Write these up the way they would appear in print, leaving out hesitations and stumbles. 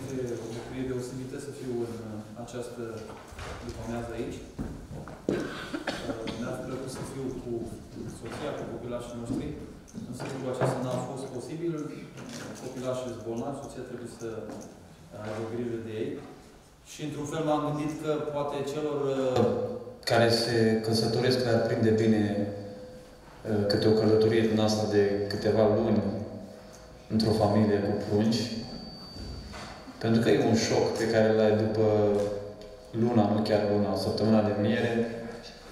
este o bucurie deosebită să fiu în această după-amiază aici. Mi-a plăcut să fiu cu soția, cu copilașii noștri. Însă lucrul acesta n-a fost posibil. Copilașii sunt bolnavi, soția trebuie să aibă grijă de ei. Și într-un fel m-am gândit că poate celor care se căsătoresc le-ar prinde bine câte o călătorie din asta de câteva luni într-o familie cu prunci. Pentru că e un șoc pe care îl ai după luna, nu chiar luna, săptămâna de miere.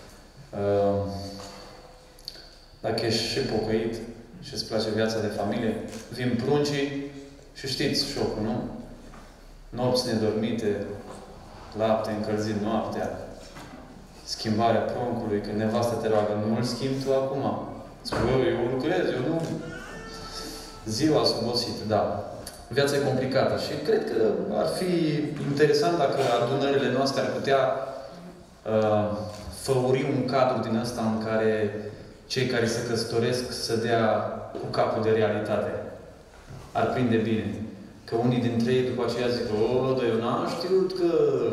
Dacă ești și pocăit și îți place viața de familie, vin pruncii și știți șocul, nu? Nopți nedormite, lapte încălzit noaptea, schimbarea pruncului, când nevasta te roagă, nu îl schimbi tu acum. Spui, eu lucrez, eu nu. Ziua subosită, da. Viața e complicată și cred că ar fi interesant dacă adunările noastre ar putea făuri un cadru din ăsta în care cei care se căsătoresc să dea cu capul de realitate. Ar prinde bine. Că unii dintre ei după aceea zic, dar eu n-am știut că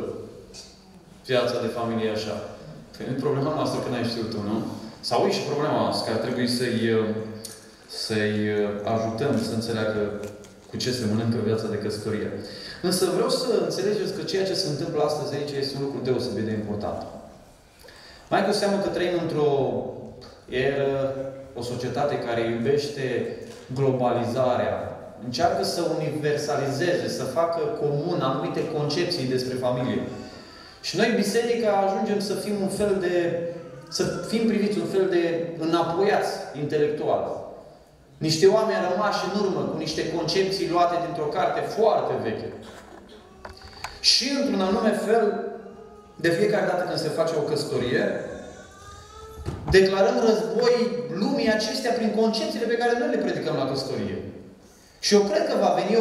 viața de familie e așa. Păi nu e problema noastră că n-ai știut tu, nu? Sau e și problema noastră, că ar trebui să-i ajutăm să înțeleagă cu ce se mănâncă viața de căsătorie. Însă vreau să înțelegeți că ceea ce se întâmplă astăzi aici este un lucru deosebit de important. Mai cu seamă că trăim într-o eră, o societate care iubește globalizarea, încearcă să universalizeze, să facă comun anumite concepții despre familie. Și noi, biserica, ajungem să fim un fel de, să fim priviți un fel de înapoiați intelectual. Niște oameni rămași în urmă cu niște concepții luate dintr-o carte foarte veche. Și într-un anume fel, de fiecare dată când se face o căsătorie, declarăm război lumii acestea prin concepțiile pe care noi le predicăm la căsătorie. Și eu cred că va veni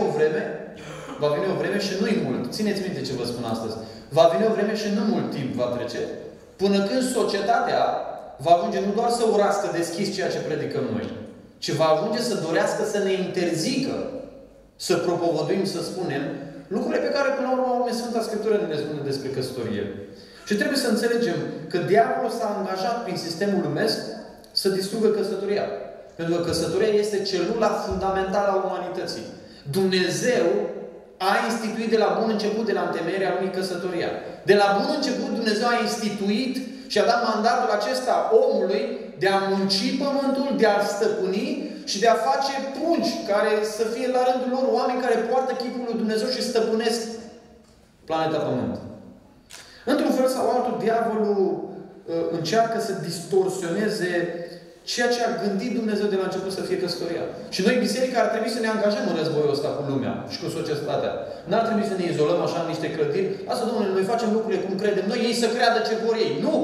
o vreme și nu-i mult. Țineți minte ce vă spun astăzi. Va veni o vreme și nu mult timp va trece, până când societatea va ajunge nu doar să urască deschis ceea ce predicăm noi, ci va ajunge să dorească să ne interzică să propovăduim, să spunem lucrurile pe care până la urmă Sfânta Scriptură ne spune despre căsătorie. Și trebuie să înțelegem că diavolul s-a angajat prin sistemul lumesc să distrugă căsătoria. Pentru că căsătoria este celula fundamentală a umanității. Dumnezeu a instituit de la bun început, de la întemeierea lumii, căsătoria. De la bun început Dumnezeu a instituit și a dat mandatul acesta omului de a munci pământul, de a-l stăpâni și de a face prunci care să fie la rândul lor oameni care poartă chipul lui Dumnezeu și stăpânesc planeta Pământ. Într-un fel sau altul, diavolul încearcă să distorsioneze ceea ce a gândit Dumnezeu de la început să fie căsătoria. Și noi, biserica, ar trebui să ne angajăm în războiul ăsta cu lumea și cu societatea. N-ar trebui să ne izolăm așa în niște clădiri. Asta, domnule, noi facem lucrurile cum credem noi, ei să creadă ce vor ei. Nu!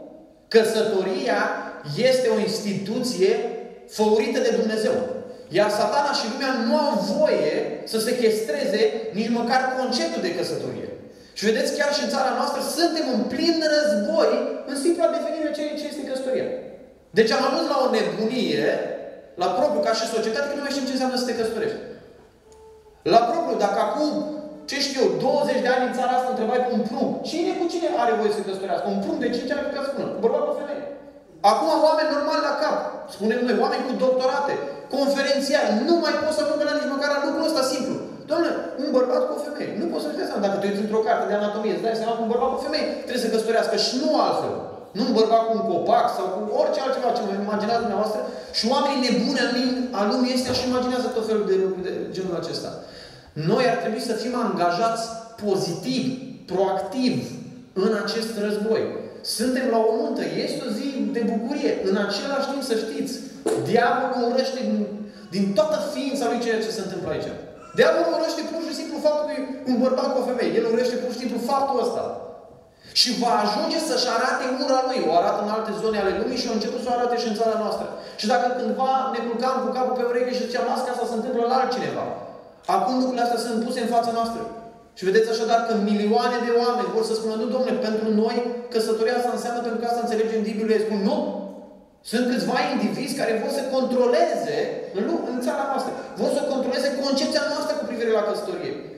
Căsătoria este o instituție făurită de Dumnezeu. Iar Satana și lumea nu au voie să sechestreze nici măcar conceptul de căsătorie. Și vedeți, chiar și în țara noastră suntem în plin război în simpla definire ce este căsătoria. Deci am ajuns la o nebunie, la propriu, ca și societate, că nu mai știm ce înseamnă să te căsătorești. La propriu, dacă acum, ce știu eu, 20 de ani în țara asta întrebai pe un prunc, cine cu cine are voie să se căsătorească? Un prunc de 5 ani putea spune, cu bărbat cu femeie. Acum oameni normali la cap, spunem noi, oameni cu doctorate, conferențiari, nu mai pot să ajungă la nici măcar la lucrul ăsta simplu. Doamne, un bărbat cu o femeie. Nu poți să-ți dai seama. Dacă te uiți într-o carte de anatomie, îți dai seama că un bărbat cu o femeie trebuie să căsătorească și nu altfel. Nu un bărbat cu un copac sau cu orice altceva ce vă imaginați dumneavoastră. Și oamenii nebuni a lumii astea și imaginează tot felul de lucruri de genul acesta. Noi ar trebui să fim angajați pozitiv, proactiv în acest război. Suntem la o nuntă. Este o zi de bucurie. În același timp, să știți, diavolul urăște din toată ființa lui ceea ce se întâmplă aici. Diavolul urăște pur și simplu faptul că e un bărbat cu o femeie. El urăște pur și simplu faptul ăsta. Și va ajunge să-și arate ura lui. O arată în alte zone ale lumii și a început să o arate și în țara noastră. Și dacă cândva ne culcam cu capul pe ureche și ziceam, las că asta se întâmplă la altcineva. Acum lucrurile astea sunt puse în fața noastră. Și vedeți așadar că milioane de oameni vor să spună, nu, domnule, pentru noi căsătoria asta înseamnă, pentru că asta înțelegem din Biblie. Spun, nu. Sunt câțiva indivizi care vor să controleze în țara noastră. Vor să controleze concepția noastră cu privire la căsătorie.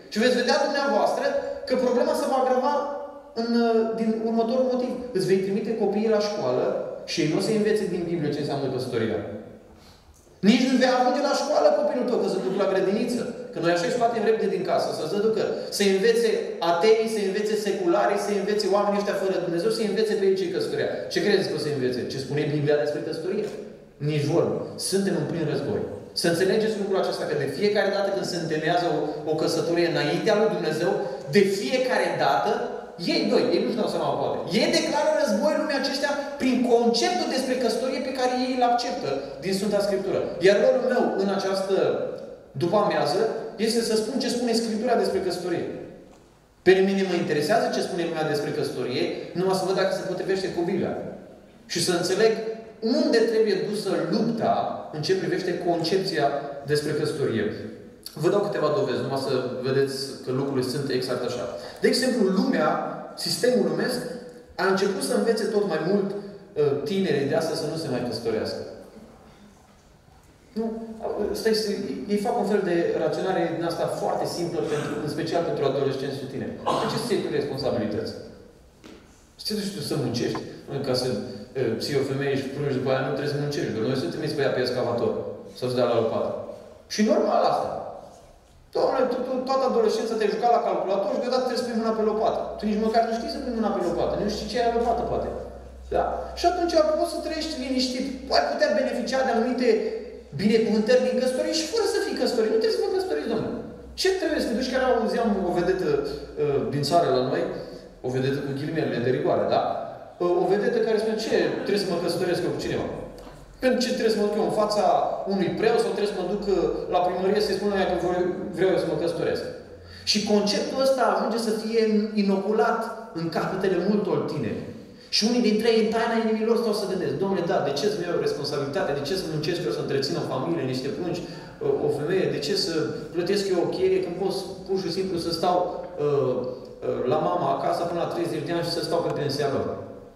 Și veți vedea dumneavoastră că problema se va agrava din următorul motiv. Îți vei trimite copiii la școală și ei nu o să învețe din Biblie ce înseamnă căsătoria. Nici nu vei ajunge la școală copilul tău, că se duc la grădiniță. Că noi așa îi scoatem repede din casă, să se ducă. Să învețe atei, să învețe secularii, să învețe oamenii ăștia fără Dumnezeu, să învețe pe ei ce căsătoria. Ce credeți că o să învețe? Ce spune Biblia despre căsătorie? Nici vorbă. Suntem în plin război. Să înțelegeți lucrul acesta, că de fiecare dată când se întemeiază o căsătorie înaintea lui Dumnezeu, de fiecare dată, ei nu-și dau seama poate. Ei declară război lumea aceștia prin conceptul despre căsătorie pe care ei îl acceptă din Sfânta Scriptură. Iar rolul meu în această după-amiază este să spun ce spune Scriptura despre căsătorie. Pe mine mă interesează ce spune lumea despre căsătorie, numai să văd dacă se potrivește cu Biblia. Și să înțeleg unde trebuie dusă lupta în ce privește concepția despre căsătorie. Vă dau câteva dovezi, numai să vedeți că lucrurile sunt exact așa. De exemplu, lumea, sistemul lumesc, a început să învețe tot mai mult tinerii de astăzi să nu se mai căsătorească. Nu? Ei fac un fel de raționare din asta foarte simplă, în special pentru adolescenți și tineri. De ce să-ți iei tu responsabilități? Ce tu și tu să muncești? Ca să ții o femeie și prunci după aia, nu trebuie să muncești. Doar noi să trimiți pe ea pe excavator. Să-ți dea la lopată. Și normal asta. Doamne, toată adolescența te-ai jucat la calculator și deodată trebuie să pui mâna pe lopată. Tu nici măcar nu știi să pui mâna pe lopată. Nu știi ce e lopată, poate. Da? Și atunci poți să trăiești liniștit. Ai putea beneficia de anumite binecuvântări din căsătorie și fără să fii căsătorit. Nu trebuie să vă căsătoriți, domnule. Ce trebuie să te duci? Chiar auzeam o vedetă din țară la noi, o vedetă cu ghilimele de rigoare, da? O vedetă care spune, ce trebuie să mă căsătoresc eu cu cineva? Pentru ce trebuie să mă duc eu în fața unui preot sau trebuie să mă duc la primărie să-i spun că vreau eu să mă căsătoresc. Și conceptul ăsta ajunge să fie inoculat în capetele multor tineri. Și unii dintre ei, în taina inimilor, stau să gândesc, domnule, da, de ce să-mi iau responsabilitate? De ce să muncesc eu să întrețin o familie, niște prunci, o femeie? De ce să plătesc eu o chirie când pot pur și simplu să stau la mama acasă până la 30 de ani și să stau pe pensia lor?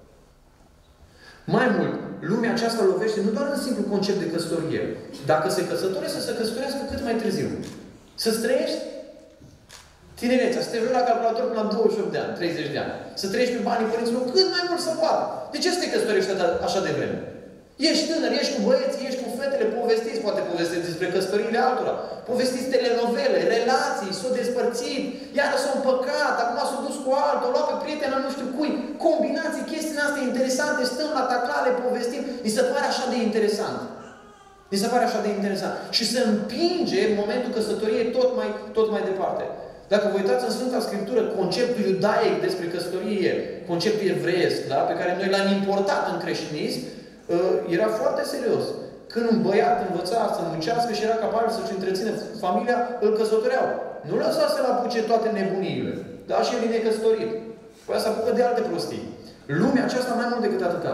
Mai mult, lumea aceasta lovește nu doar în simplu concept de căsătorie. Dacă se căsătorește, să se căsătorească cât mai târziu. Să-ți trăiești tinerețea, să te joci la calculator până la 28 de ani, 30 de ani. Să trăiești pe banii părinților cât mai mult să poată. De ce să te căsătorești așa de vreme? Ești tânăr, ești cu băieții, ești cu fetele, povestiți, poate povestiți despre căsătoriile altora. Povestiți telenovele, relații, s-au despărțit, iară s-au împăcat, acum s-au dus cu altul, au luat pe prietena nu știu cui. Combinații, chestiile astea interesante, stăm la taclale, povestim. Mi se pare așa de interesant. Mi se pare așa de interesant. Și se împinge în momentul căsătoriei tot mai departe. Dacă vă uitați în Sfânta Scriptură, conceptul iudaic despre căsătorie, conceptul evreiesc, da? Pe care noi l-am importat în creștinism, era foarte serios. Când un băiat învăța să muncească și era capabil să-și întreține familia, îl căsătoreau. Nu lăsa să-l apuce toate nebuniile. Da, și el e necăsătorit. Păi să apucă de alte prostii. Lumea aceasta mai mult decât atâta.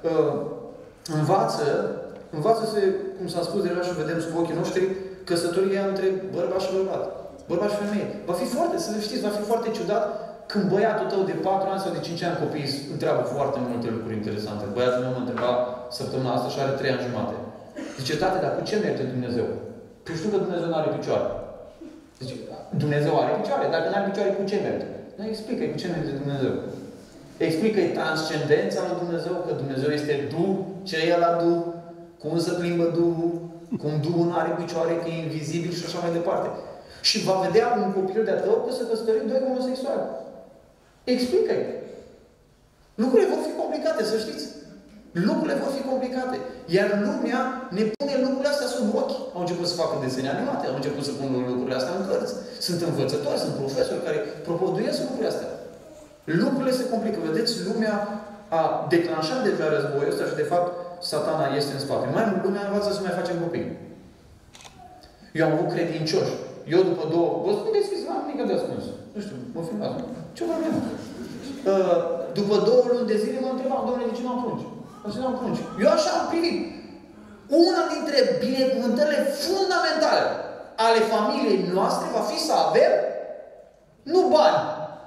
Învață-se, cum s-a spus deja și vedem sub ochii noștri, căsătoria între bărbat și bărbat. Bărbat și femeie. Va fi foarte, să știți, va fi foarte ciudat când băiatul tău de 4 ani sau de 5 ani copiii întreabă foarte multe lucruri interesante. Băiatul meu mă întreba săptămâna asta și are 3 ani jumate. Zice, tate, dar cu ce merge Dumnezeu? Păi știu că Dumnezeu nu are picioare. Zice, Dumnezeu are picioare, dacă nu are picioare, cu ce merge? Nu, explică-i cu ce merge Dumnezeu. Explică-i transcendența lui Dumnezeu, că Dumnezeu este Duh, ce e la Duh, cum se plimbă Duhul, cum Duhul nu are picioare, că e invizibil și așa mai departe. Și va vedea un copil de-a tău că se căsătorit doi homosexuali. Explică-i. Lucrurile vor fi complicate, să știți. Lucrurile vor fi complicate. Iar lumea ne pune lucrurile astea sub ochi. Au început să facă desene animate, au început să pună lucrurile astea în cărți. Sunt învățători, sunt profesori care propoduiesc lucrurile astea. Lucrurile se complică. Vedeți, lumea a declanșat deja războiul ăsta și de fapt Satana este în spate. Mai mult, lumea învață să mai facem copii. Eu am avut credincioși. Eu după două... Vă spun deschis, n-am nimic de ascuns. Nu știu, mă filmați. Ce problemă? După 2 luni de zile mă întrebam, domnule, de ce nu am prunci? De ce nu am prunci? Eu așa am privit. Una dintre binecuvântările fundamentale ale familiei noastre va fi să avem nu bani.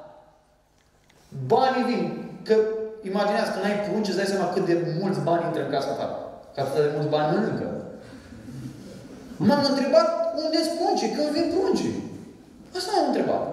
Banii vin. Că imaginează că n-ai prunci, îți dai seama cât de mulți bani intră în casa ta. Că atât de mulți bani mănâncă. M-am întrebat unde sunt pruncii, când vin pruncii. Asta m-am întrebat.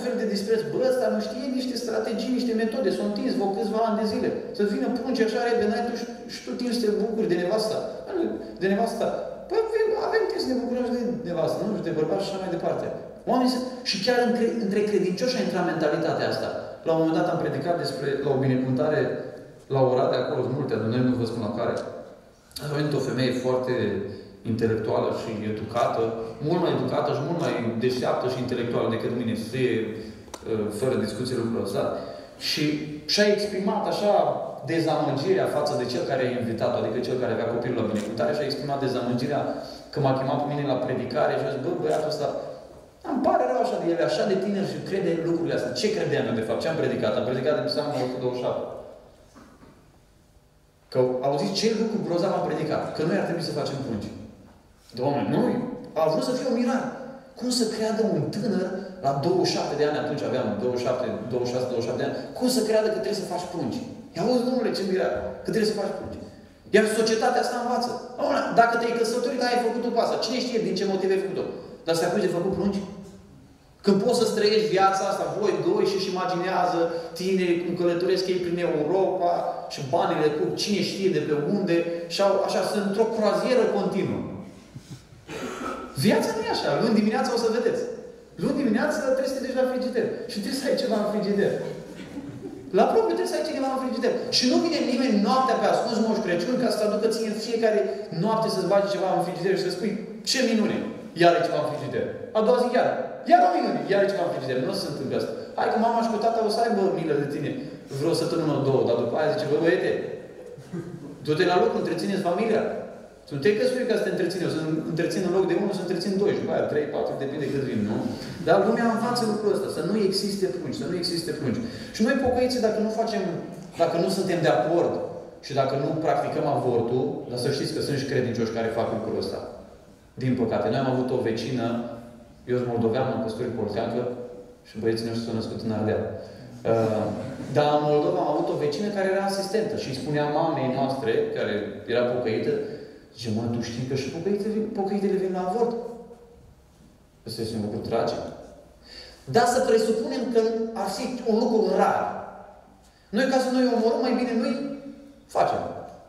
fel de dispreț. Bă, ăsta nu știe niște strategii, niște metode. S-au întins vreo câțiva ani de zile. Să-ți vină prunci așa repede, n-ai tu și tu timp să te bucuri de nevasta. De nevasta. Păi avem timp să ne bucurăm și de nevastă, nu? Și de bărbați și așa mai departe. Și chiar între credincioși a intrat mentalitatea asta. La un moment dat am predicat despre, la o binecuvântare, la Oradea, acolo sunt multe adunări, nu vă spun la care. A venit o femeie foarte intelectuală și educată, mult mai educată și mult mai deșteaptă și intelectuală decât mine, fără discuție lucrul ăsta. Și și-a exprimat așa dezamăgirea față de cel care a invitat-o, adică cel care avea copilul la binecuvântare, și-a exprimat dezamăgirea că m-a chemat pe mine la predicare și a zis, bă, băiatul ăsta, îmi pare rău așa de el, așa de tiner și crede în lucrurile astea. Ce credeam eu, de fapt? Ce am predicat? Am predicat de Psalmul 127. Că au zis ce lucru grozav am predicat. Că noi ar trebui să facem prunci. Doamne, noi a vrut să fie o mirare. Cum să creadă un tânăr la 27 de ani, atunci aveam 26-27 de ani, cum să creadă că trebuie să faci prunci? Ia auzi, domnule, ce mirare, că trebuie să faci prunci. Iar societatea asta învață. Dacă te-ai căsătorit, ai făcut-o pe asta. Cine știe din ce motive ai făcut-o? Dar să te apuci de făcut prunci? Când poți să-ți trăiești viața asta, voi doi și-și imaginează tineri cum călătoresc ei prin Europa și banile cu cine știe de pe unde și așa sunt într-o croazieră continuă. Viața nu e așa. Luni dimineața o să vedeți. Luni dimineața trebuie să te duci la frigider. Și trebuie să ai ceva în frigider. La propriu trebuie să ai ceva în frigider. Și nu vine nimeni noaptea pe ascuns Moș Crăciun ca să te aducă ție în fiecare noapte să-ți bagi ceva în frigider și să spui ce minune. Iar e ceva în frigider. A doua zi iar o minune. Iar e ceva în frigider. Nu se întâmplă asta. Hai că mama și cu tata o să aibă milă de tine vreo săptămână, două. Dar după aia zice, bă, băiete, du-te la lucru, întrețineți familia. Să nu te căsui ca să te întreține. O să întrețin în loc de unul, să întrețin doi. Și după aia 3, 4, depinde cât vin, nu? Dar lumea învață lucrul ăsta. Să nu existe prunci. Să nu existe prunci. Și noi pocăiții, dacă nu suntem de acord și dacă nu practicăm avortul, dar să știți că sunt și credincioși care fac lucrul ăsta. Din păcate. Noi am avut o vecină, eu sunt moldovean, am căsătorit polteancă și băieții noștri s-au născut în Ardeal. Dar în Moldova am avut o vecină care era asistentă și îi spunea mamei noastre, care era pocăită, zice, mă, tu știi că și pocăitele vin la avort? Ăsta este un lucru tragic. Dar să presupunem că ar fi un lucru rar. Noi, ca să noi omorăm, mai bine noi facem.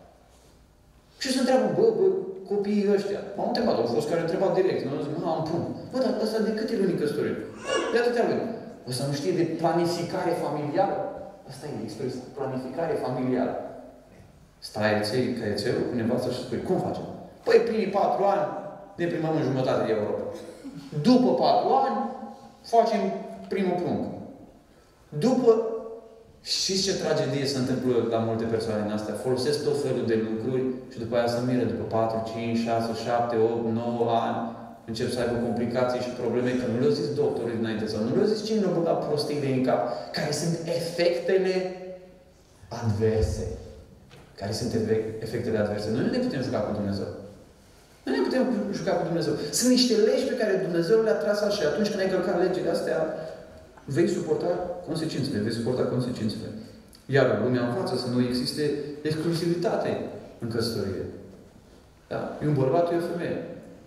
Și se întreabă, bă, copiii ăștia. M-am întrebat, au fost care au întrebat direct. Nu zic, am pun. Bă, dar ăsta de câte luni căsătorit? De atâtea luni. O să nu știe de planificare familială? Asta e expresia, planificare familială. Stai căiețelul cu nevastă și spui, cum facem? Păi, primii 4 ani ne primăm în jumătate de Europa. După 4 ani, facem primul prunc. După, știți ce tragedie se întâmplă la multe persoane în astea? Folosesc tot felul de lucruri și după aia se miră. După 4, 5, 6, 7, 8, 9 ani, încep să aibă complicații și probleme, că nu le-au zis doctorii dinainte sau nu le-au zis cine le-au băgat prostiile în cap, care sunt efectele adverse. Care sunt efectele adverse. Noi nu ne putem juca cu Dumnezeu. Nu ne putem juca cu Dumnezeu. Sunt niște legi pe care Dumnezeu le-a tras așa. Și atunci când ai călcat legile astea, vei suporta consecințele. Iar lumea învață să nu existe exclusivitate în căsătorie. Da? E un bărbat, e o femeie.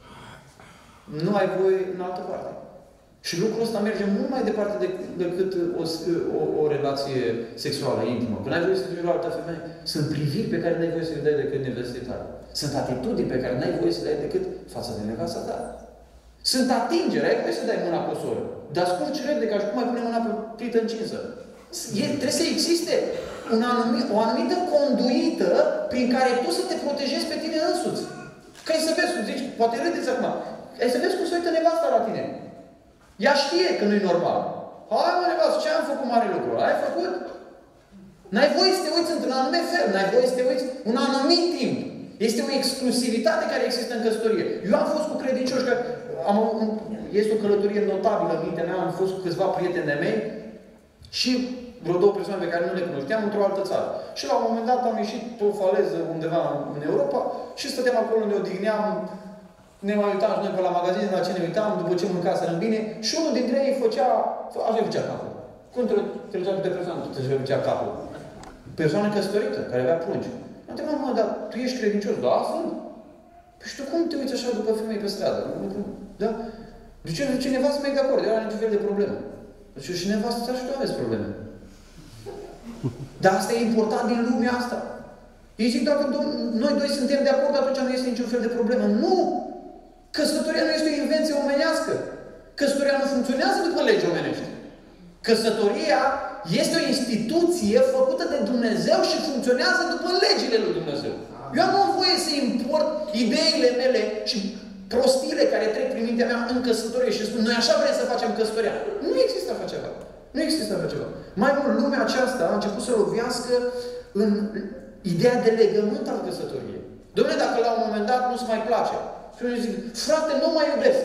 Nu ai voie în altă parte. Și lucrul ăsta merge mult mai departe decât o relație sexuală, intimă. Când ai voie să te duci la altă femeie, sunt priviri pe care nu ai voie să le dai decât nevestei tale. Sunt atitudini pe care nu ai voie să le dai decât față de nevasta ta. Sunt atingeri, ai voie să dai mâna pe o soră. Dar scurci repede, ca și cum ai pune mâna pe plită încinsă. Trebuie să existe o anumită conduită prin care tu să te protejezi pe tine însuți. Că ai să vezi, zici, poate râdeți acum, ai să vezi cum se uită nevasta la tine. Ea știe că nu e normal. Hai, mă, nevastă, ce am făcut mare lucru? Ai făcut? N-ai voie să te uiți într-un anume fel. N-ai voie să te uiți un anumit timp. Este o exclusivitate care există în căsătorie. Eu am fost cu credincioși, că este o călătorie notabilă în mintea mea, am fost cu câțiva prieteni de mei și vreo 2 persoane pe care nu le cunoșteam într-o altă țară. Și la un moment dat am ieșit pe o faleză undeva în Europa și stăteam acolo, ne odihneam, ne mai uitam și noi pe la magazin, la ce ne uitam, după ce mâncaserăm bine, și unul dintre ei așa făcea capul. Cum trecea de persoană, așa făcea capul. Persoană căsătorită, care avea prunci. Mă întrebam, mă, dar tu ești credincios? Da, sunt. Păi și tu cum te uiți așa după femei pe stradă? Da? De ce cineva să merg de acord? Era niciun fel de problemă. Deci și nevastă ta și tu aveți probleme. Dar asta e important din lumea asta. Ei zic, dacă noi doi suntem de acord, atunci nu este niciun fel de problemă. Nu! Căsătoria nu este o invenție omenească. Căsătoria nu funcționează după legi omenești. Căsătoria este o instituție făcută de Dumnezeu și funcționează după legile lui Dumnezeu. Eu nu am voie să import ideile mele și prostiile care trec prin mintea mea în căsătorie și spun, noi așa vrem să facem căsătoria. Nu există așa ceva. Nu există așa ceva. Mai mult, lumea aceasta a început să lovească în ideea de legământ al căsătoriei. Dom'le, dacă la un moment dat nu-ți mai place, și eu zic, frate, nu mai iubesc.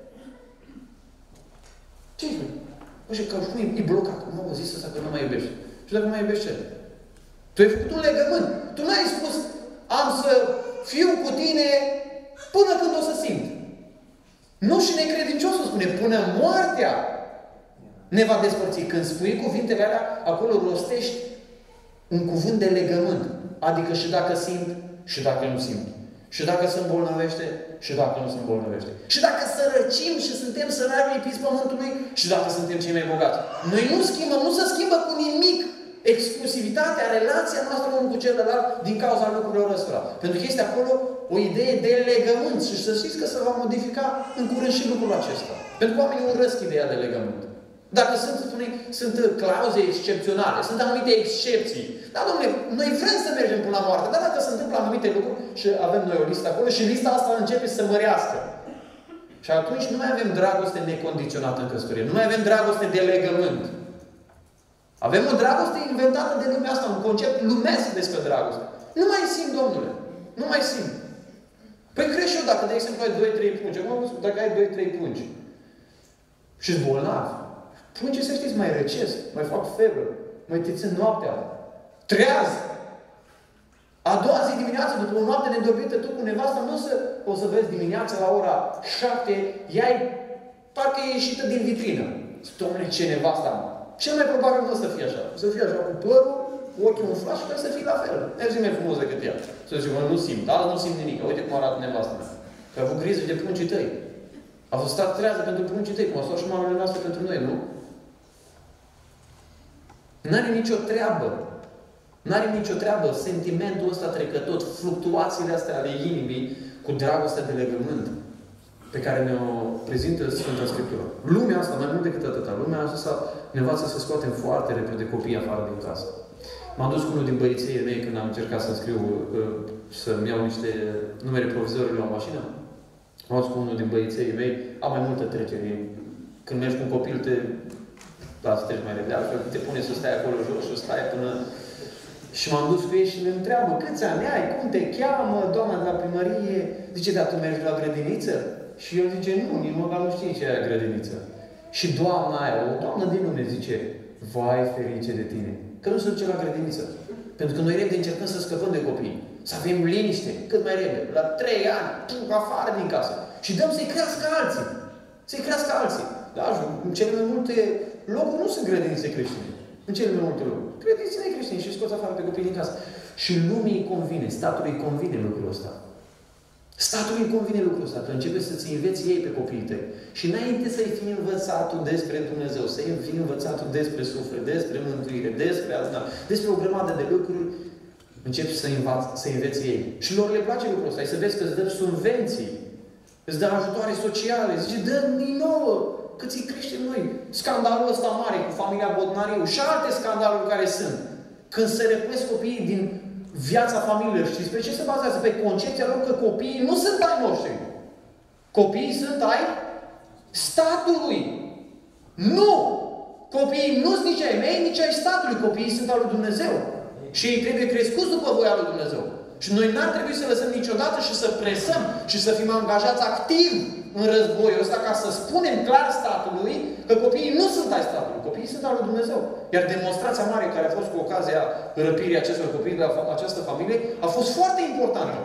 Ce zic? Băi, că acum e blocat. Cum au zis ăsta că nu mai iubești? Și dacă nu mai iubești ce? Tu ai făcut un legământ. Tu n-ai spus, am să fiu cu tine până când o să simt. Nu, și necredinciosul spune, până moartea ne va despărți. Când spui cuvintele alea, acolo rostești un cuvânt de legământ. Adică și dacă simt, și dacă nu simt. Și dacă se îmbolnăvește, și dacă nu se îmbolnăvește. Și dacă sărăcim și suntem săraci lipiți pământului, și dacă suntem cei mai bogați. Noi nu schimbăm, nu se schimbă cu nimic exclusivitatea, relația noastră unul cu celălalt din cauza lucrurilor ăstora. Pentru că este acolo o idee de legământ. Și să știți că se va modifica în curând și lucrul acesta. Pentru că oamenii urăsc ideea de legământ. Dacă sunt clauze excepționale, sunt anumite excepții. Da, domnule, noi vrem să mergem până la moarte, dar dacă se întâmplă anumite lucruri și avem noi o listă acolo și lista asta începe să mărească. Și atunci nu mai avem dragoste necondiționată în căsătorie. Nu mai avem dragoste de legământ. Avem o dragoste inventată de lumea asta, un concept lumesc despre dragoste. Nu mai simt, domnule. Nu mai simt. Păi crezi și eu dacă, de exemplu, ai 2-3 pungi. Acum, dacă ai 2-3 pungi și-s bolnav, pungii, să știți, mai răcesc, mai fac febră, mai te țin noaptea. Treaz! A doua zi dimineață, după o noapte nedormită, tu cu nevasta, nu o să vezi dimineața la ora 7, ea parcă e ieșită din vitrină. Zic, dom'le, ce nevasta am. Cel mai probabil nu o să fie așa. O să fie așa cu părul, cu ochii umflați și să fie la fel. Mergi mai frumos decât ea. Să zic, nu simt. Azi nu simt nimic. Uite cum arată nevasta mea. Că a avut grijă de pruncii tăi. A fost stat trează pentru pruncii tăi, cum a stat și mamele noastre pentru noi, nu? N-are nicio treabă. N-are nicio treabă sentimentul ăsta trecător, fluctuațiile astea ale inimii cu dragostea de legământ pe care ne-o prezintă Sfânta Scriptură. Lumea asta, mai mult decât atâta, lumea asta ne învață să scoatem foarte repede copiii afară din casă. M-am dus cu unul din băieții mei când am încercat să scriu, să-mi iau niște numere provizorii la o mașină. M-am dus cu unul din băieții mei, am mai multă trecere. Când mergi cu un copil, să treci mai repede, altfel te pune să stai acolo jos și stai până... Și m-am dus cu ei și le întreabă, câți ani ai, cum te cheamă, doamna de la primărie? Zice, dar tu mergi la grădiniță? Și el zice, nu, nici măcar nu știi ce e grădiniță. Și doamna aia, o doamnă din lume, zice, vai ferice de tine, că nu se duce la grădiniță. Pentru că noi repede încercăm să scăpăm de copii. Să avem liniște, cât mai repede. La 3 ani, pun afară din casă. Și dăm să-i crească alții. Să-i crească alții. Da, în cele mai multe locuri nu sunt grădinițe creștine. În cele mai multe locuri. Grădinițe necreștine și scoți afară pe copii din casă. Și lumii îi convine, statului îi convine lucrul ăsta. Statului îi convine lucrul ăsta, că începe să-ți înveți ei pe copiii tăi. Și înainte să-i fi învățatul despre Dumnezeu, să-i fi învățatul despre suflet, despre mântuire, despre asta, despre o grămadă de lucruri, începi să înveți ei. Și lor le place lucrul ăsta. Ai să vezi că îți dă subvenții, îți dă ajutoare sociale, zice, dă-mi nouă, câți creștem noi. Scandalul ăsta mare cu familia Bodnariu și alte scandaluri care sunt. Când se răpesc copiii din viața familiilor, știți pe ce se bazează? Pe concepția lor că copiii nu sunt ai noștri. Copiii sunt ai statului. Nu! Copiii nu sunt nici ai mei, nici ai statului. Copiii sunt al lui Dumnezeu. Și ei trebuie crescuți după voia lui Dumnezeu. Și noi n-ar trebui să lăsăm niciodată și să presăm și să fim angajați activ în războiul ăsta ca să spunem clar statului că copiii nu sunt ai statului. Copiii sunt al lui Dumnezeu. Iar demonstrația mare care a fost cu ocazia răpirii acestor copii de la această familie a fost foarte importantă.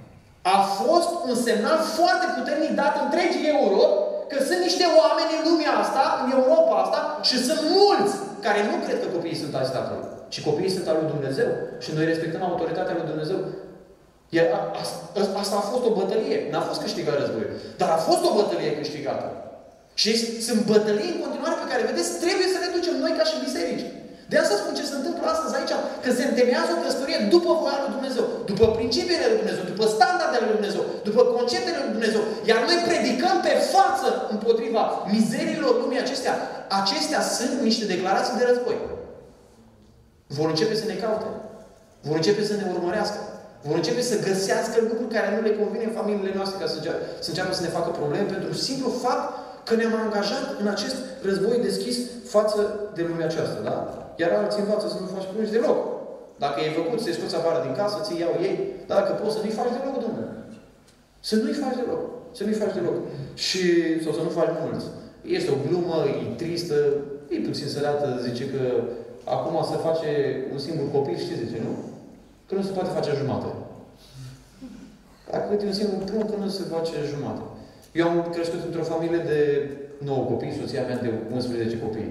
A fost un semnal foarte puternic dat întregii Europa că sunt niște oameni în lumea asta, în Europa asta, și sunt mulți care nu cred că copiii sunt ai statului, ci copiii sunt al lui Dumnezeu. Și noi respectăm autoritatea lui Dumnezeu. Iar asta a fost o bătălie. N-a fost câștigat războiul. Dar a fost o bătălie câștigată. Și sunt bătălii în continuare pe care, vedeți, trebuie să le ducem noi ca și biserici. De asta spun ce se întâmplă astăzi aici, că se întemeiază o căsătorie după voia lui Dumnezeu, după principiile lui Dumnezeu, după standardele lui Dumnezeu, după conceptele lui Dumnezeu. Iar noi predicăm pe față împotriva mizerilor lumii acestea. Acestea sunt niște declarații de război. Vor începe să ne caute. Vor începe să ne urmărească. Vor începe să găsească lucruri care nu le convine în familiile noastre ca să înceapă să ne facă probleme pentru simplu fapt că ne-am angajat în acest război deschis față de lumea aceasta, da? Iar alții învață să nu faci prunci deloc. Dacă e făcut, să-i scoți afară din casă, ți iau ei, dar dacă poți să nu-i faci deloc, Domnule. Să nu-i faci deloc. Să nu-i faci deloc. Și, sau să nu faci mult. Este o glumă, e tristă, e puțin sărată, zice că acum se face un singur copil, știi, zice, nu? Că nu se poate face jumătate. Dacă e un singur prunc, că nu se face jumătate. Eu am crescut într-o familie de 9 copii, soția mea de 11 copii.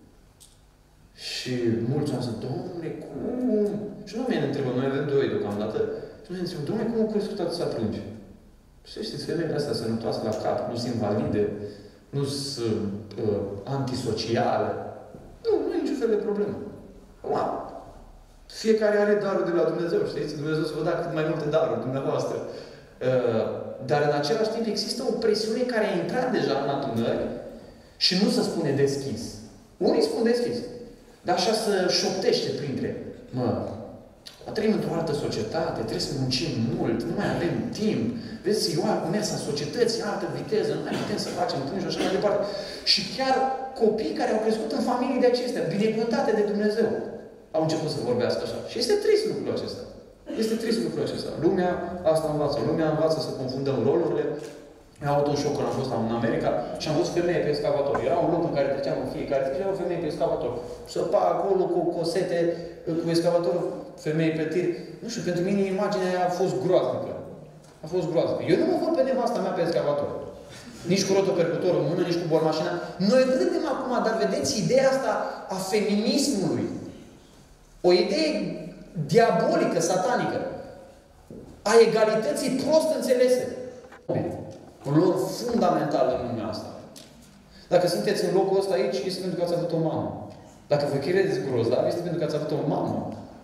Și mulți am zis, Dom'le, cum? Și nu ne întrebă, noi avem 2 deocamdată. Și nu ne întrebă, Dom'le, cum au crescut atâția prunci? Și știți, femeile astea sănătoase la cap, nu sunt invalide, nu sunt antisociale. Nu e niciun fel de problemă. Wow. Fiecare are darul de la Dumnezeu, știți? Dumnezeu să vă dea cât mai multe daruri dumneavoastră. Dar în același timp există o presiune care a intrat deja în adunări și nu se spune deschis. Unii spun deschis. Dar așa se șoptește printre. Trăim într-o altă societate, trebuie să muncim mult, nu mai avem timp. Vezi, eu mersa societății, altă viteză, nu mai putem să facem atunci și așa mai departe. Și chiar copii care au crescut în familii de acestea, binecuvântate de Dumnezeu, au început să vorbească așa. Și este trist lucrul acesta. Este trist lucrul acesta. Lumea asta învață. Lumea învață să confundăm rolurile. Am avut un șoc când am fost în America și am văzut femeie pe excavator. Era un loc în care treceam în fiecare zi și era o femeie pe excavator. Săpa acolo cu cosete, cu excavatorul, femeie pe tir. Nu știu, pentru mine imaginea aia a fost groaznică. A fost groaznică. Eu nu mă văd pe nevasta mea pe excavator. Nici cu rotopercutorul în mână, nici cu bormașina. Noi râdem acum, dar vedeți ideea asta a feminismului. O idee diabolică, satanică. A egalității prost înțelese. Un loc fundamental în lumea asta. Dacă sunteți în locul ăsta aici, este pentru că ați avut o mamă. Dacă vă credeți grozav, este pentru că ați avut o mamă.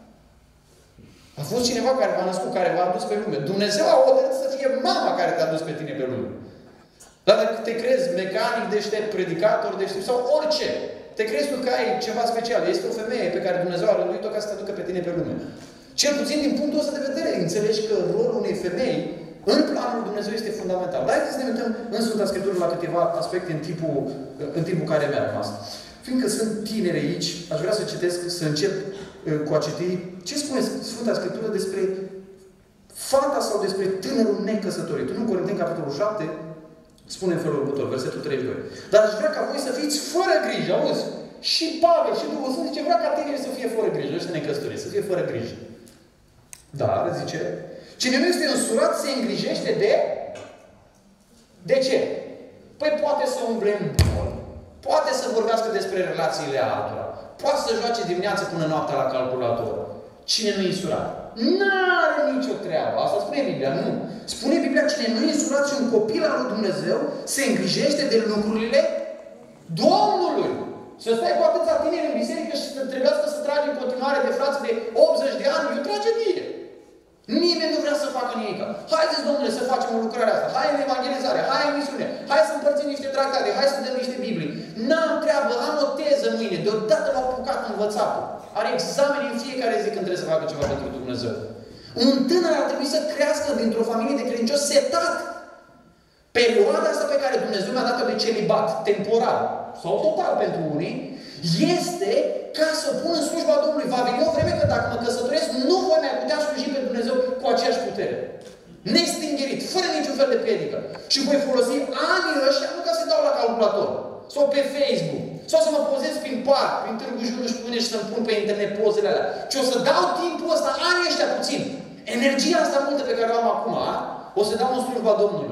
A fost cineva care v-a născut, care v-a adus pe lume. Dumnezeu a hotărât să fie mama care te-a adus pe tine pe lume. Dar dacă te crezi mecanic deștept, predicator deștept sau orice, te crezi tu că ai ceva special. Este o femeie pe care Dumnezeu a rânduit-o ca să te aducă pe tine pe lume. Cel puțin din punctul ăsta de vedere, înțelegi că rolul unei femei în planul lui Dumnezeu este fundamental. Dar haideți să ne uităm în Sfânta Scriptură la câteva aspecte în timpul care mi-a rămas. Fiindcă sunt tineri aici, aș vrea să citesc, să încep cu a citi ce spune Sfânta Scriptură despre fata sau despre tânărul necăsătorit. În Corinteni, capitolul 7, spune în felul următor, versetul 32. Dar aș vrea ca voi să fiți fără grijă, auzi? Și Pavel, și Duhul Sfânt zice, vrea ca tinerii să fie fără grijă, ăștia necăsătoriți, să fie fără grijă. Dar, zice, cine nu este însurat se îngrijește de... De ce? Păi poate să umble în bol, poate să vorbească despre relațiile altora, poate să joace dimineața până noaptea la calculator. Cine nu e însurat? N-are nicio treabă. Asta spune Biblia, nu. Spune Biblia, cine nu e însurat și un copil al lui Dumnezeu se îngrijește de lucrurile Domnului. Să stai cu atâția tineri în biserică și să trebuiască să tragi în continuare de frați de 80 de ani, e o tragedie. Nimeni nu vrea să facă nimic. Haideți, Domnule, să facem o lucrare asta. Hai în evangelizare, hai în misiune, hai să împărțim niște tractate, hai să dăm niște Biblii. N-am treabă, am o teză mâine. Deodată l-au apucat învățatul. Are examene în fiecare zi când trebuie să facă ceva pentru Dumnezeu. Un tânăr ar trebui să crească dintr-o familie de credincioși setat. Perioada asta pe care Dumnezeu mi-a dat-o de celibat, temporal sau total pentru unii, este ca să o pun în slujba Domnului. Va veni o vreme că dacă mă căsătoresc, nu voi mai putea sluji pe Dumnezeu cu aceeași putere. Nestingerit, fără niciun fel de predică. Și voi folosi anii ăștia nu ca să dau la calculator. Sau pe Facebook. Sau să mă pozez prin parc, prin Târgu Jiu, nu știu unde și să-mi pun pe internet pozele alea. Ci o să dau timpul ăsta, anii ăștia puțin. Energia asta multă pe care o am acum, o să dau în slujba Domnului.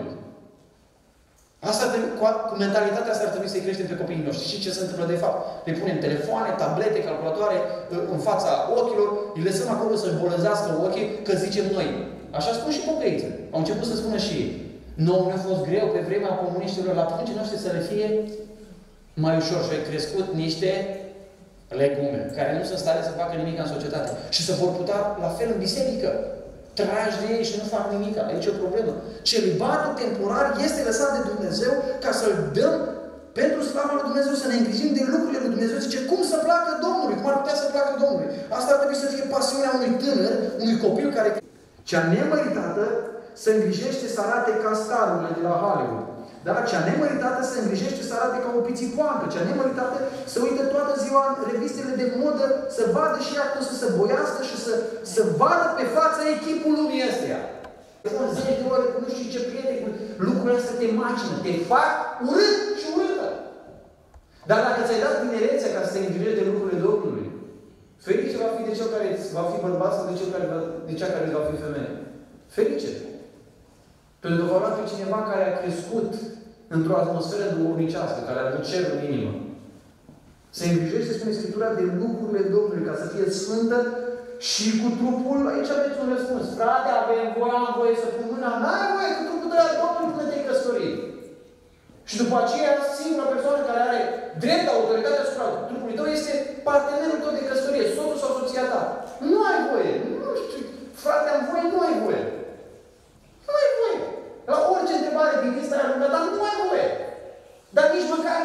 Asta cu mentalitatea asta ar trebui să-i creștem pe copiii noștri. Și ce se întâmplă de fapt? Le punem telefoane, tablete, calculatoare în fața ochilor, îi lăsăm acolo să-și bolăzească ochii, că zicem noi. Așa spun și pocăiții. Au început să spună și ei. Nouă ne-a fost greu pe vremea comuniștilor la pruncii noștri să le fie mai ușor și au crescut niște legume, care nu sunt stare să facă nimic în societate. Și se vor putea la fel în biserică. Tragi de ei și nu fac nimic. Aici e o problemă. Celibatul temporar este lăsat de Dumnezeu ca să-l dăm pentru slava lui Dumnezeu, să ne îngrijim de lucrurile lui Dumnezeu. Zice, cum să placă Domnului? Cum ar putea să placă Domnului? Asta ar trebui să fie pasiunea unui tânăr, unui copil care... Cea nemăritată se îngrijește să arate ca starurile de la Hollywood. Da? Cea nemăritată se îngrijește să arate ca o pițipoancă. Cea nemăritată se uită toată ziua în revistele de modă, să vadă și ea cum să se boiască și să vadă pe fața echipul lumii astea. Sunt 10 de ore cu nu știu ce prieteni, lucrurile astea te macină, te fac urât și urâtă. Dar dacă ți-ai dat tinerețea ca să te îngrijești de lucrurile Domnului, ferice va fi de cel care va fi bărbat sau de cea care va fi femeie. Ferice! Pentru că va lua pe cineva care a crescut într-o atmosferă duhovnicească, care a avut cerul în inimă. Se îngrijește, spune Scriptura, de lucrurile Domnului, ca să fie sfântă și cu trupul. Aici aveți un răspuns. Frate, am voie să pun mâna, n-ai voie cu trupul de la Domnului până te-ai căsătorit. Și după aceea, singura persoană care are drept, autoritatea asupra trupului tău este partenerul tău de căsătorie, soțul sau soția ta. Nu ai voie. Nu știu. Frate, am voie, nu ai voie. Nu ai voie. La orice întrebare din lista aia lungă, dar nu ai voie. Dar nici măcar.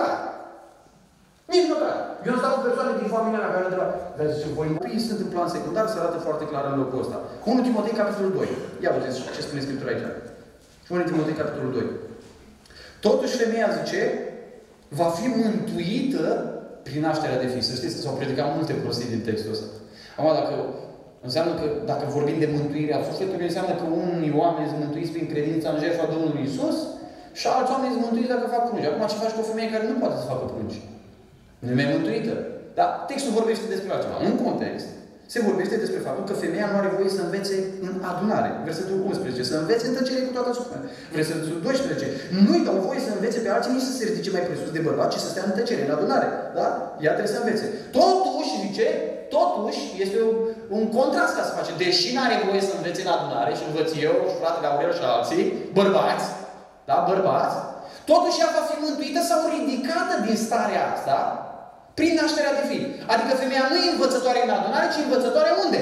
Nici măcar. Eu am stat cu persoane din familia mea care întreba, dar zice, voi copiii sunt în plan secundar, se arată foarte clar în locul ăsta. 1 Timotei, capitolul 2. Ia uite ce spune Scriptura aici. 1 Timotei, capitolul 2. Totuși, femeia, zice, va fi mântuită prin nașterea de fii. Să știți că s-au predicat multe prostii din textul ăsta. Acum, înseamnă că dacă vorbim de mântuirea sufletului, înseamnă că unii oameni sunt mântuiți prin credința în jertfa Domnului Iisus și alți oameni sunt mântuiți dacă fac prunci. Acum, ce faci cu o femeie care nu poate să facă prunci? Nu e mai mântuită. Dar textul vorbește despre altceva. În context, se vorbește despre faptul că femeia nu are voie să învețe în adunare. Versetul 11. Să învețe în tăcere cu toată suflarea. Versetul 12. Nu-i dau voie să învețe pe alții, nici să se ridice mai presus de bărbat, ci să stea în tăcere, în adunare. Da? Ea trebuie să învețe. Totuși, zice, este un contrast ca să face. Deși nu are voie să învețe în adunare, și învăț eu, și fratele Aurel și alții, bărbați, da? Bărbați, totuși ea va fi mântuită sau ridicată din starea asta prin nașterea de fii. Adică femeia nu e învățătoare în adunare, ci învățătoare unde?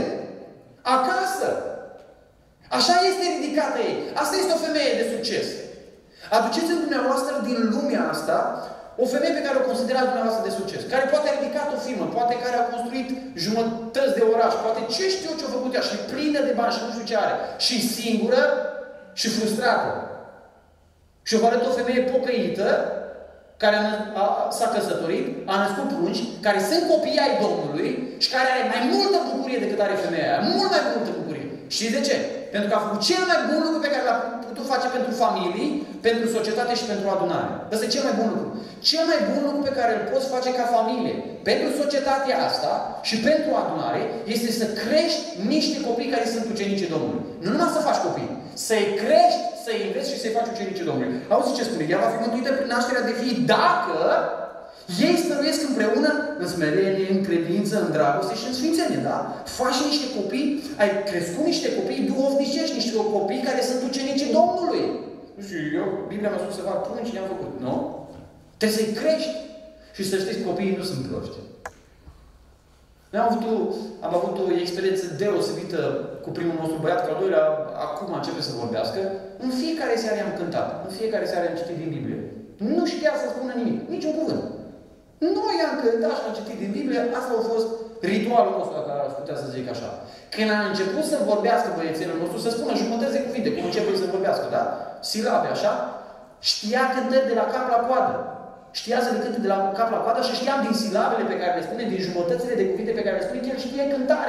Acasă. Așa este ridicată ei. Asta este o femeie de succes. Aduceți-mi dumneavoastră din lumea asta o femeie pe care o considerați dumneavoastră de succes. Care poate a ridicat o firmă, poate care a construit jumătăți de oraș, poate ce știu eu ce-a făcut ea și plină de bani și nu știu ce are. Și singură și frustrată. Și o arăt o femeie pocăită care s-a căsătorit, a născut prunci, care sunt copii ai Domnului și care are mai multă bucurie decât are femeia aia. Mult mai multă bucurie. Și de ce? Pentru că a făcut cel mai bun lucru pe care l-a putut face pentru familii, pentru societate și pentru adunare. Ăsta e cel mai bun lucru. Cel mai bun lucru pe care îl poți face ca familie, pentru societatea asta și pentru adunare, este să crești niște copii care sunt ucenicii Domnului. Nu numai să faci copii, să-i crești, să-i înveți și să-i faci ucenicii Domnului. Auzi ce spune? Ea va fi mântuită prin nașterea de fii dacă ei stăruiesc împreună în smerenie, în credință, în dragoste și în sfințenie, da? Faci niște copii, ai crescut niște copii duhovnicești, niște copii care sunt ucenicii Domnului. Nu știu, eu, Biblia mi-a spus să fac prunci, le-am făcut. Nu? Trebuie să-i crești. Și să știți, copiii nu sunt proști. Noi am avut o experiență deosebită cu primul nostru băiat, că al doilea acum începe să vorbească. În fiecare seară am cântat. În fiecare seară am citit din Biblie. Nu știa să spună nimic. Niciun cuvânt. Noi am cântat și am citit din Biblie. Asta a fost ritualul nostru, dacă aș putea să zic așa. Când a început să vorbească băiețelul nostru, să spună jumătăți de cuvinte, cum începe să vorbească, da? Silabe, așa. Știa cântări de la cap la coadă. Știa să le cânte de la cap la coadă și știam din silabele pe care le spune, din jumătățile de cuvinte pe care le spune, el știe cântare.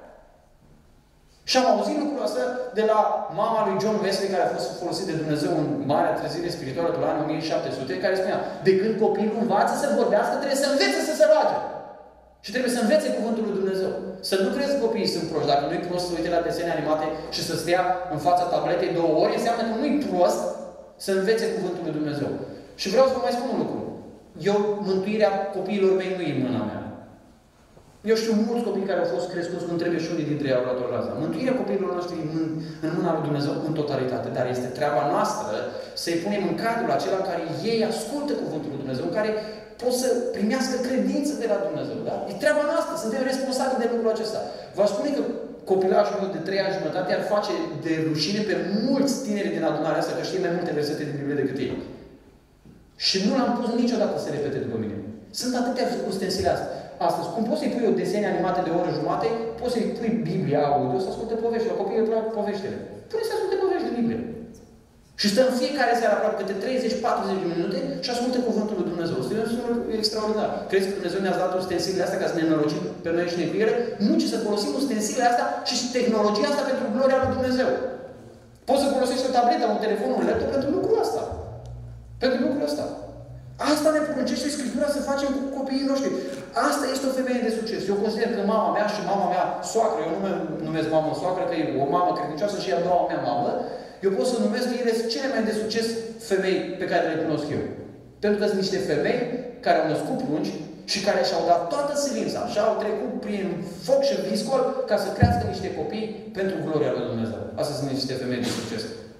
Și am auzit lucrul ăsta de la mama lui John Wesley, care a fost folosit de Dumnezeu în Marea Trezire Spirituală pe la anul 1700, care spunea, de când copilul învață să vorbească, trebuie să învețe să se roage. Și trebuie să învețe cuvântul lui Dumnezeu. Să nu crezi că copiii sunt proști. Dacă nu-i prost să uite la desene animate și să stea în fața tabletei 2 ore, înseamnă că nu-i prost să învețe cuvântul lui Dumnezeu. Și vreau să vă mai spun un lucru. Mântuirea copiilor mei nu e în mâna mea. Eu știu mulți copii care au fost crescuți cum trebuie și unii dintre ei au luat o rază. Mântuirea copiilor noștri în mâna lui Dumnezeu în totalitate, dar este treaba noastră să-i punem în cadrul acela în care ei ascultă cuvântul lui Dumnezeu, în care pot să primească credință de la Dumnezeu. Da? E treaba noastră, suntem responsabili de lucrul acesta. V-aș spune că copilașul meu de 3 ani jumătate ar face de rușine pe mulți tineri din adunarea asta, că știe mai multe versete din Biblie decât ei. Și nu l-am pus niciodată să repete după mine. Sunt atâtea ustensile astea. Astăzi, cum poți să-i pui o desene animate de o oră jumate, poți să-i pui Biblia audio să asculte povești. La copiii îi plac poveștile. Pune să asculte povești de Biblie. Și stă în fiecare seară aproape câte 30-40 de minute și ascultă cuvântul lui Dumnezeu. Este extraordinar. Crezi că Dumnezeu ne-a dat ustensilele astea ca să ne înnorocim pe noi și ne cu ele? Nu, ci să folosim ustensilele astea și tehnologia asta pentru gloria lui Dumnezeu. Poți să folosești o tabletă, un telefon, un laptop pentru lucrul ăsta. Pentru lucrul ăsta. Asta ne poruncește Scriptura să facem cu copiii noștri. Asta este o femeie de succes. Eu consider că mama mea și mama mea soacră, eu nu mă numesc mamă soacră, că e o mamă credincioasă și ea a doua mea mamă, eu pot să numesc că ele sunt cele mai de succes femei pe care le cunosc eu. Pentru că sunt niște femei care au născut prunci și care și-au dat toată silința și au trecut prin foc și viscol ca să crească niște copii pentru gloria lui Dumnezeu. Astea sunt niște femei de succes.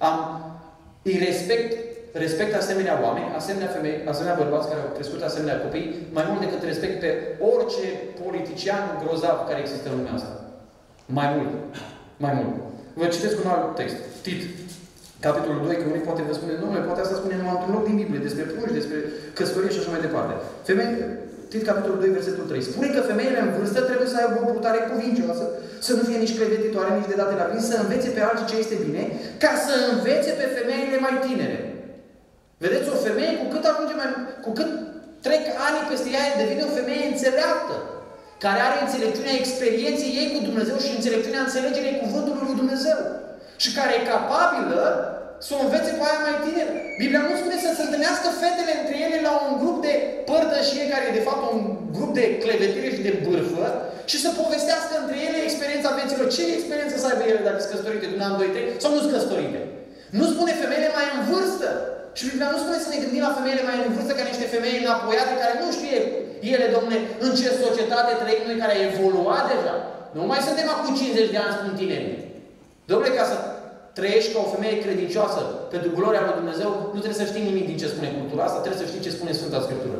Îi respect asemenea oameni, asemenea femei, asemenea bărbați care au crescut asemenea copii, mai mult decât respect pe orice politician grozav care există în lumea asta. Mai mult. Mai mult. Vă citesc un alt text. Tit. Capitolul 2, că unii poate vă spune, domnule, poate asta spune numai într-un loc din Biblie, despre prunci, despre căsătorie și așa mai departe. Tit, capitolul 2, versetul 3. Spune că femeile în vârstă trebuie să aibă o purtare cuvincioasă, să nu fie nici clevetitoare, nici de date la vin, să învețe pe alții ce este bine, ca să învețe pe femeile mai tinere. Vedeți, o femeie, cu cât trec ani peste ea, devine o femeie înțeleaptă, care are înțelepciunea experienței ei cu Dumnezeu și înțelepciunea înțelegerii cuvântului lui Dumnezeu. Și care e capabilă să o învețe pe aia mai tineri. Biblia nu spune să se întâlnească fetele între ele la un grup de părtășie, care e de fapt un grup de clevetire și de bârfă, și să povestească între ele experiența vieților. Ce experiență să aibă ele dacă sunt căsătorite de un an, 2, 3 sau nu sunt căsătorite? Nu spune femeile mai în vârstă. Și Biblia nu spune să ne gândim la femeile mai în vârstă ca niște femei înapoiate, care nu știe ele, domne, în ce societate trăim noi, care a evoluat deja. Nu mai suntem acum 50 de ani, spun tinerii. Domnule, ca să trăiești ca o femeie credincioasă pentru gloria lui Dumnezeu, nu trebuie să știi nimic din ce spune cultura asta, trebuie să știi ce spune Sfânta Scriptură.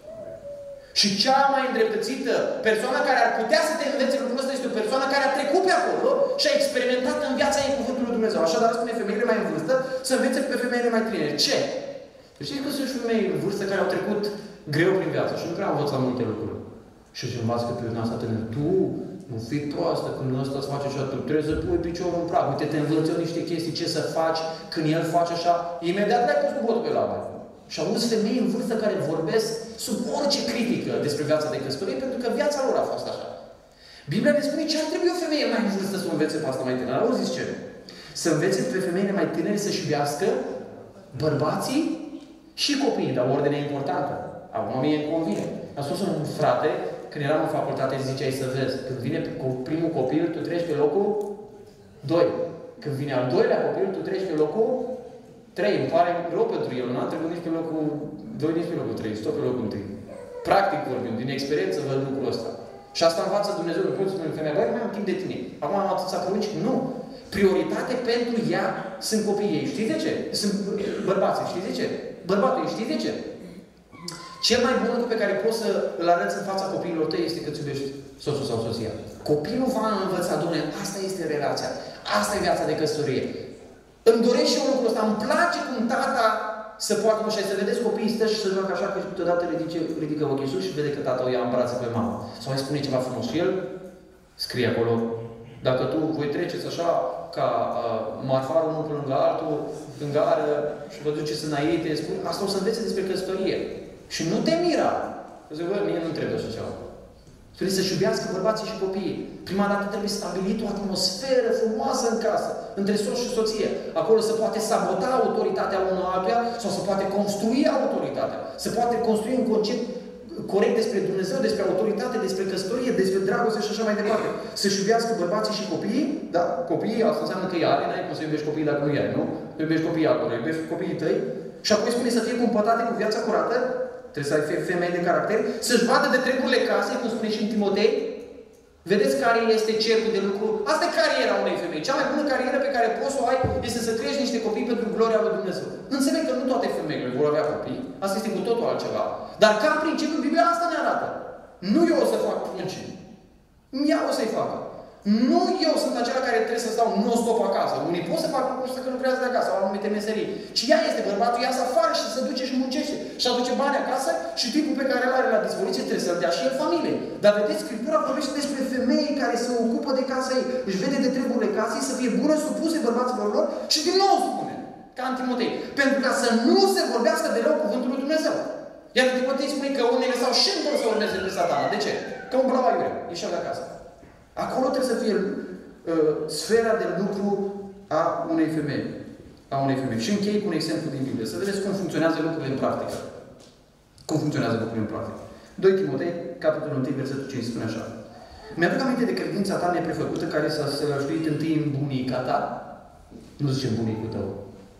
Și cea mai îndreptățită persoană care ar putea să te învețe lucrul ăsta este o persoană care a trecut pe acolo și a experimentat în viața ei cuvântul lui Dumnezeu. Așadar spune femeile mai în vârstă să învețe pe femeile mai tinere. Ce? Știți că sunt și femei în vârstă care au trecut greu prin viață și nu prea au învățat multe lucruri. Și își învață pe un asta tânăr. Tu, nu fii proastă când ăsta îți face așa, tu trebuie să pui piciorul în prag. Uite, te învăță niște chestii, ce să faci când el face așa. Imediat le-ai pus cu botul pe labă. Și auzi femei în vârstă care vorbesc sub orice critică despre viața de căsătorie, pentru că viața lor a fost așa. Biblia ne spune ce ar trebui o femeie mai în vârstă să o învețe pe asta mai tânără. Auziți ce? Să învețe pe femeile mai tinere să-și iubească bărbații și copiii, dar ordinea importantă. Acum mie îmi convine. Am spus un frate, când eram în facultate, ziceai să vezi, când vine primul copil, tu treci pe locul 2. Când vine al doilea copil, tu treci pe locul 3. Îmi pare rău pentru el. N-am trecut nici pe locul 2, nici pe locul 3. Stop pe locul 1. Practic vorbim, din experiență văd lucrul ăsta. Și asta învață Dumnezeu. Nu poți spune femeia, băi, mai am timp de tine. Acum am atâția porunci. Nu. Prioritate pentru ea sunt copiii ei. Știți de ce? Sunt bărbații. Știți de ce? Bărbatul, știți de ce? Cel mai bun lucru pe care poți să îl arăți în fața copiilor tăi este că îți iubești soțul sau soția. Copilul va învăța, dom'le, asta este relația. Asta e viața de căsătorie. Îmi doresc și eu lucrul ăsta. Îmi place cum tata se poartă așa, să vedeți copiii stă și să joacă așa, că câteodată ridică ochii sus și vede că tata o ia în brațe pe mamă. Sau îi spune ceva frumos. Și el scrie acolo, dacă tu voi treceți așa, ca marfarul unul lângă altul, în gară, și vă duceți înainte, spune, asta o să învețe despre căsătorie. Și nu te mira. Zic, bă, mie nu trebuie așa ceva. Trebuie să-și iubească bărbații și copiii. Prima dată trebuie stabilit o atmosferă frumoasă în casă, între soț și soție. Acolo se poate sabota autoritatea unul altuia sau se poate construi autoritatea. Se poate construi un concept corect despre Dumnezeu, despre autoritate, despre căsătorie, despre dragoste și așa mai departe. Să-și iubească bărbații și copiii, da? Copiii, asta înseamnă că i-are, n-ai cum să iubești copiii dacă nu i-ai, nu? Iubești copiii altora, iubești copiii tăi. Și apoi spune să fie cumpătate cu viața curată, trebuie să ai femei de caracter, să-și vadă de treburile casei, cum spune și în Timotei, Vedeți care este cercul de lucru? Asta e cariera unei femei. Cea mai bună carieră pe care poți să o ai este să crești niște copii pentru gloria lui Dumnezeu. Înțeleg că nu toate femeile vor avea copii. Asta este cu totul altceva. Dar ca principiu, Biblia asta ne arată. Nu eu o să fac prunci. Ea o să-i facă. Nu eu sunt acela care trebuie să stau non-stop acasă. Unii pot să facă lucruri că lucrează de acasă, au anumite meserii. Ci ea este bărbatul, ea să afară și se duce și muncește. Și aduce bani acasă și timpul pe care îl are la dispoziție trebuie să-l dea și el familie. Dar vedeți, Scriptura vorbește despre femei care se ocupă de casa ei. Își vede de treburile casei, să fie bună, supuse bărbaților lor și din nou spune, ca în Timotei, pentru ca să nu se vorbească deloc cuvântul lui Dumnezeu. Iar în Timotei spune că unele sau și într să urmeze pe Satana. De ce? Că un blava iurea, ieșeau de acasă. Acolo trebuie să fie sfera de lucru a unei femei. Și închei cu un exemplu din Biblie. Să vedeți cum funcționează lucrurile în practică. Cum funcționează lucrurile în practică. 2 Timotei, capitolul 1, versetul 5, spune așa. Mi-aduc aminte de credința ta neprefăcută care s-a sălășluit întâi în bunica ta. Nu zice în bunicul tău.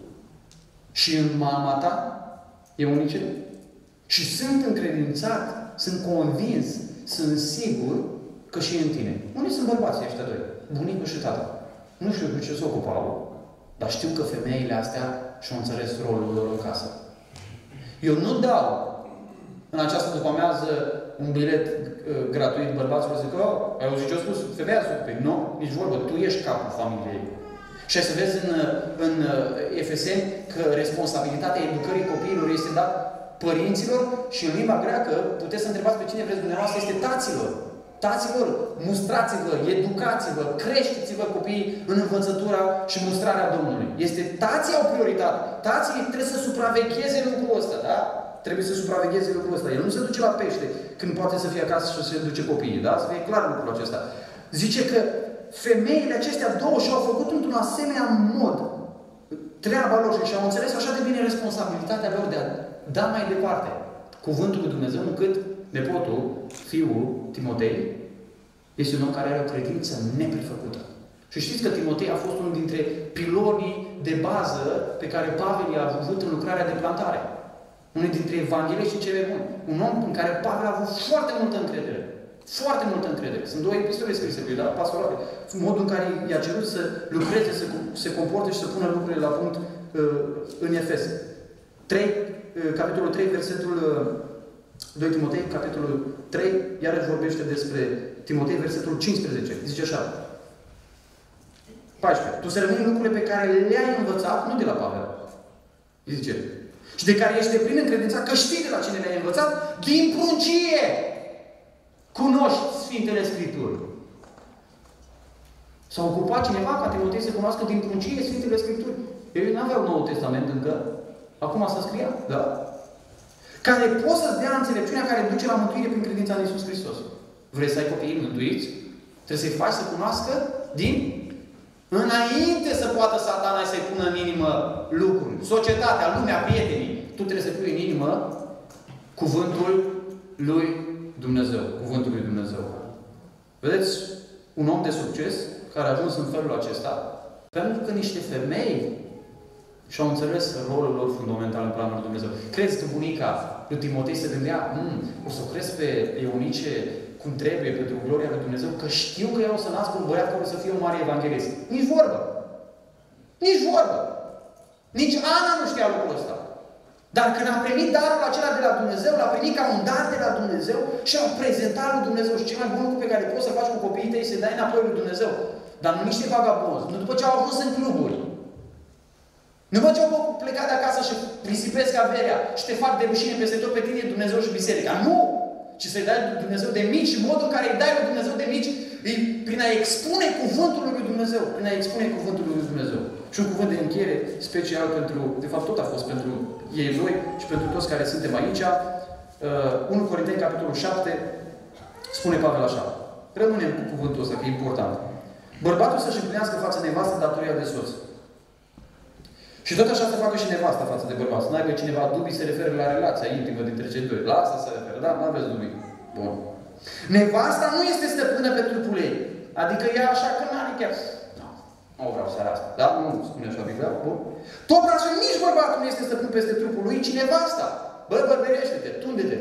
Și în mama ta. E unice. Și sunt încredințat, sunt convins, sunt sigur că și în tine. Unii sunt bărbații ăștia doi? Bunicul și tata. Nu știu cu ce se ocupau, dar știu că femeile astea și-au înțeles rolul lor în casă. Eu nu dau în această după-amiază un bilet gratuit bărbaților, zic că, ai auzit ce a spus? Femeia se ocupe. Nu, nici vorbă. Tu ești capul familiei. Și ai să vezi în Efeseni că responsabilitatea educării copiilor este dată părinților și în limba greacă, puteți să întrebați pe cine vreți dumneavoastră, este taților. Taților, mustrați-vă, educați-vă, creșteți-vă copiii în învățătura și mustrarea Domnului. Tații au prioritate. Tații trebuie să supravegheze lucrul ăsta, da? Trebuie să supravegheze lucrul ăsta. El nu se duce la pește când poate să fie acasă și să se duce copiii, da? Să fie clar lucrul acesta. Zice că femeile acestea două și-au făcut într-un asemenea mod treaba lor și au înțeles așa de bine responsabilitatea lor de a da mai departe cuvântul lui Dumnezeu, încât nepotul, fiul Timotei, este un om care are o credință neprefăcută. Și știți că Timotei a fost unul dintre pilonii de bază pe care Pavel i-a avut în lucrarea de plantare. Unul dintre evangeliștii cele buni. Un om în care Pavel a avut foarte multă încredere. Foarte multă încredere. Sunt două epistole scrise pe el, pastorale. Modul în care i-a cerut să lucreze, să se comporte și să pună lucrurile la punct în Efes. Capitolul 3, versetul 2 Timotei, capitolul 3, iarăși vorbește despre Timotei, versetul 15. Zice așa. 14. Tu să rămâi lucrurile pe care le-ai învățat, nu de la Pavel. Zice. Și de care ești de plin încredințat că știi de la cine le-ai învățat, din pruncie. Cunoști Sfintele Scripturi. S-a ocupat cineva ca Timotei să cunoască din pruncie Sfintele Scripturi. Ei nu aveau Noul Testament încă. Acum să scria, da? Care poți să-ți dea înțelepciunea care duce la mântuire prin credința în Iisus Hristos. Vrei să ai copiii mântuiți? Trebuie să-i faci să cunoască din înainte să poată Satana să-i pună în inimă lucruri. Societatea, lumea, prietenii. Tu trebuie să pui în inimă cuvântul lui Dumnezeu. Cuvântul lui Dumnezeu. Vedeți? Un om de succes care a ajuns în felul acesta pentru că niște femei și-au înțeles rolul lor fundamental în planul lui Dumnezeu. Crezi că bunica lui Timotei se gândea o să o cresc pe Eunice cum trebuie pentru gloria lui Dumnezeu, că știu că eu o să nasc un băiat care o să fie un mare evanghelist. Nici vorbă. Nici vorbă. Nici Ana nu știa lucrul ăsta. Dar când a primit darul acela de la Dumnezeu, l-a primit ca un dar de la Dumnezeu și a prezentat lui Dumnezeu. Și cel mai bun lucru pe care poți să faci cu copiii tăi, să-i dai înapoi lui Dumnezeu. Dar nu niște vagabonzi. Nu după ce au ajuns în cluburi. Nu după ce au plecat de acasă și risipesc averea și te fac de rușine peste tot pe tine, Dumnezeu și biserica. Nu! Ci să-i dai lui Dumnezeu de mici și modul în care îi dai lui Dumnezeu de mici prin a expune cuvântul lui Dumnezeu. Prin a expune cuvântul lui Dumnezeu. Și un cuvânt de încheiere special pentru, de fapt tot a fost pentru ei doi și pentru toți care suntem aici. 1 Corinteni, capitolul 7, spune Pavel așa. Rămânem cu cuvântul ăsta, că e important. Bărbatul să-și împlinească față nevastă datoria de soț. Și tot așa să facă și nevasta față de bărbat. Să n-aibă cineva dubii, se referă la relația intimă dintre cei doi. La asta se referă, da? Nu aveți dubii. Bun. Nevasta nu este stăpână pe trupul ei. Adică ea așa că n-are chiar... Nu vreau seara asta. Da? Nu spune așa Biblia. Bun. Tot astfel nici bărbatul nu este stăpân peste trupul lui, ci nevasta. Bă, bărbărește-te, tunde-te.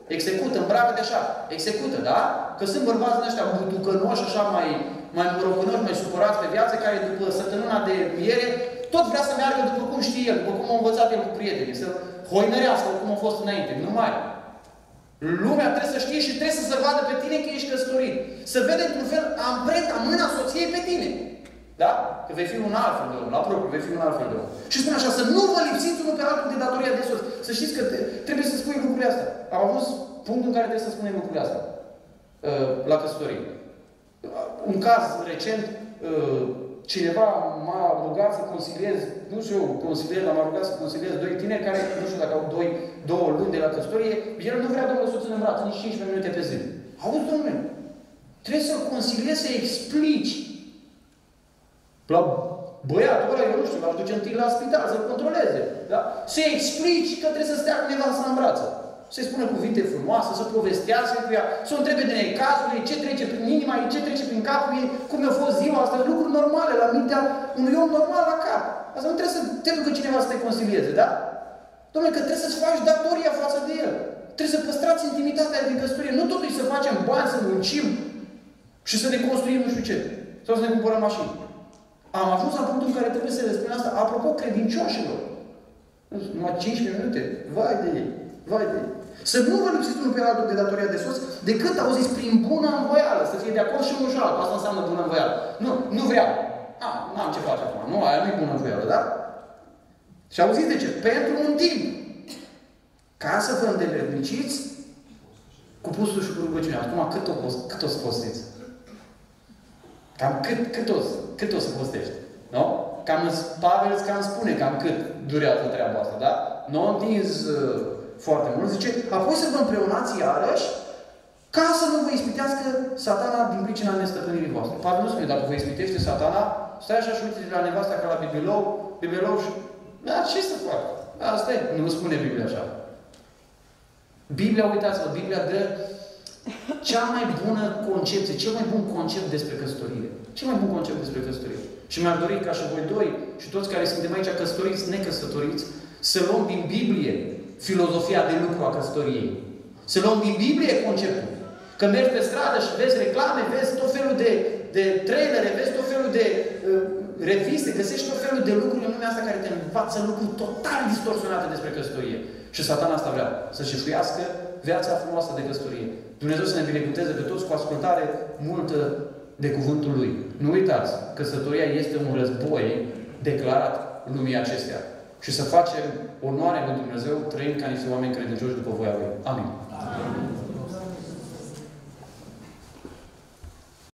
Execută, îmbracă-te așa. Execută, da? Că sunt bărbați din ăștia butucănoși, așa mai morocănoși, mai supărați pe viață, care după săptămâna de miere, tot vrea să meargă după cum știe el, după cum a învățat el cu prietenii, să hoinărească cum a fost înainte. Nu mai. Lumea trebuie să știe și trebuie să se vadă pe tine că ești căsătorit. Să vede într-un fel amprenta, mâna soției pe tine. Da? Că vei fi un altfel de om, la propriu, vei fi un altfel de om. Și spune așa, să nu vă lipsiți unul pe altul de datoria de soț. Să știți că trebuie să spui lucrurile astea. Am avut punctul în care trebuie să spunem lucrurile astea. La căsătorie. Un caz recent, cineva m-a rugat să consiliez, nu știu eu, consilier, dar m-a rugat să consiliez doi tineri care, nu știu dacă au două luni de la căsătorie, el nu vrea domnul soțul în braț, nici 15 minute pe zi. Auzi, domnule, trebuie să-l consiliezi, să-i explici. La băiatul ăla, eu nu știu, l-aș duce întâi la spital, să-l controleze. Da? Să-i explici că trebuie să stea cu nevasta în brață. Să-i spună cuvinte frumoase, să povestească cu ea, să o întrebe de necazurile, ce trece prin inima ei, ce trece prin capul ei, cum a fost ziua asta, lucruri normale la mintea unui om normal la cap. Asta nu trebuie să te ducă cineva să te consilieze, da? Dom'le, că trebuie să-ți faci datoria față de el. Trebuie să păstrați intimitatea din căsătorie. Nu totuși să facem bani, să muncim și să ne construim nu știu ce. Sau să ne cumpărăm mașini. Am ajuns la punctul în care trebuie să le spun asta. Apropo, credincioșilor. Numai 15 minute. Vai de ei. Vai de ei. Să nu vă lipsiți unul pe altul de datoria de soț, decât auziți prin bună învoială. Să fie de acord și unul și altul. Asta înseamnă bună învoială. Nu vreau. N-am ce face acum. Nu, aia nu e bună învoială, da? Și auziți de ce? Pentru un timp. Ca să vă îndeperniciți cu pustul și cu rugăciunea. Acum, cât o să postiți? Cam cât o să postești? Nu? Pavel cam spune cam cât durează treaba asta, da? Nu a întins foarte mult. Zice, apoi să vă împreunați iarăși ca să nu vă ispitească Satana din pricina nestăpânirii voastre. Pavel nu spune, dacă vă ispitește Satana, stai așa și uite la nevasta ca la bibelou și... Da, ce să fac? Asta e. Nu spune Biblia așa. Biblia, uitați-vă, Biblia dă cea mai bună concepție, cel mai bun concept despre căsătorie. Cel mai bun concept despre căsătorie. Și mi-ar dori ca și voi doi și toți care suntem aici căsătoriți, necăsătoriți, să luăm din Biblie filozofia de lucru a căsătoriei. Să luăm din Biblie conceptul. Că mergi pe stradă și vezi reclame, vezi tot felul de trailere, vezi tot felul de reviste, găsești tot felul de lucruri în lumea asta care te învață lucruri total distorsionate despre căsătorie. Și Satana asta vrea. Să-și șefuiască viața frumoasă de căsătorie. Dumnezeu să ne binecuvânteze pe toți cu ascultare multă de cuvântul Lui. Nu uitați, căsătoria este un război declarat lumii acestea. Și să facem onoare lui Dumnezeu trăind ca niște oameni credincioși după voia Lui. Amin. Amin.